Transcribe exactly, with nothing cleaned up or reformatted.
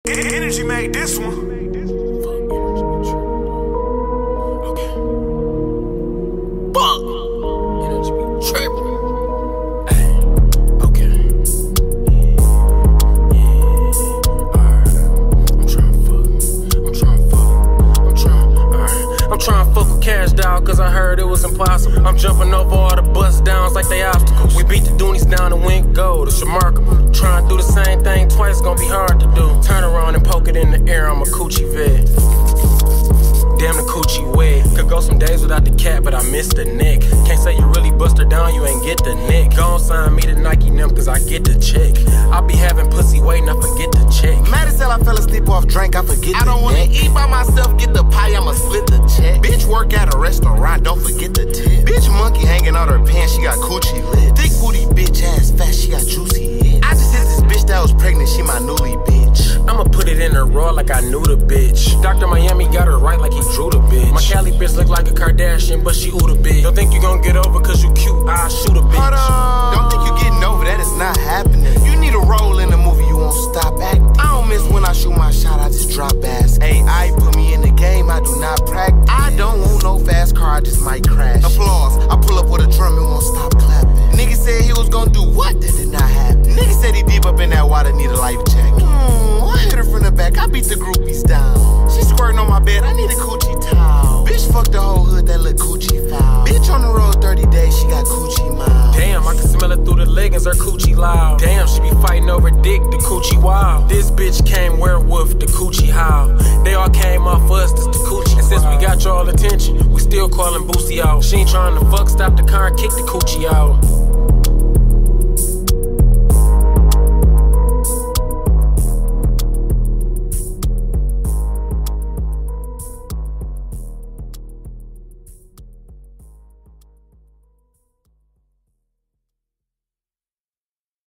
Energy made this one. Okay. Fuck. Energy be tripping. Hey. Okay. Yeah. Alright. I'm trying to fuck. I'm trying to fuck. I'm trying. Alright. I'm trying to fuck with cash, dog, cause I heard it was impossible. I'm jumping over all the bust downs like they obstacles. We beat the Doonies down and went gold. It's remarkable. Trying to do the same thing twice, gonna be hard to do. Turn around and poke it in the air, I'm a Coochie vet. Damn, the Coochie wet. Could go some days without the cat, but I miss the neck. Can't say you really bust her down, you ain't get the neck. Gon' sign me to Nike them, cause I get the check. I be having pussy waiting, I forget the check. Mad as hell, I fell asleep off drink, I forget I don't the wanna neck. eat by myself, get the pie, I'ma split the check. Bitch work at a restaurant, don't forget the tip. Bitch monkey hanging out her pants, she got coochie lit. Thick booty bitch ass fat, she got juicy hips. I just hit this bitch that was pregnant, she my newly bitch. I'ma put it in her raw like I knew the bitch. Doctor Miami got her right like he drew the bitch. My Cali bitch look like a Kardashian, but she ooh the bitch. Don't think you gon' get over cause you cute, I'll shoot a bitch. Hold on. Don't think you getting over that, it's not happening. You need a role in the movie, you won't stop acting. I don't miss when I shoot my shot, I just drop ass. A I put me in the game, I do not practice. I don't want no fast car, I just might crash. Applause, I pull up with a drum and won't stop clapping. Nigga said he was gonna do what? That did not happen. Nigga said he deep up in that water, need a life jacket. Hmm, I hit her from the back, I beat the groupies down. She squirting on my bed, I need a coochie towel. Bitch fuck the whole hood, that little coochie foul. Bitch on the road thirty days, she got coochie miles. Damn, I can smell it through the leggings, her coochie loud. Damn, she be fighting over dick, the coochie wild. This bitch came werewolf, the coochie howl. They all came off us, this the coochie. And since we got y'all attention, we still calling Boosie out. She ain't trying to fuck, stop the car and kick the coochie out.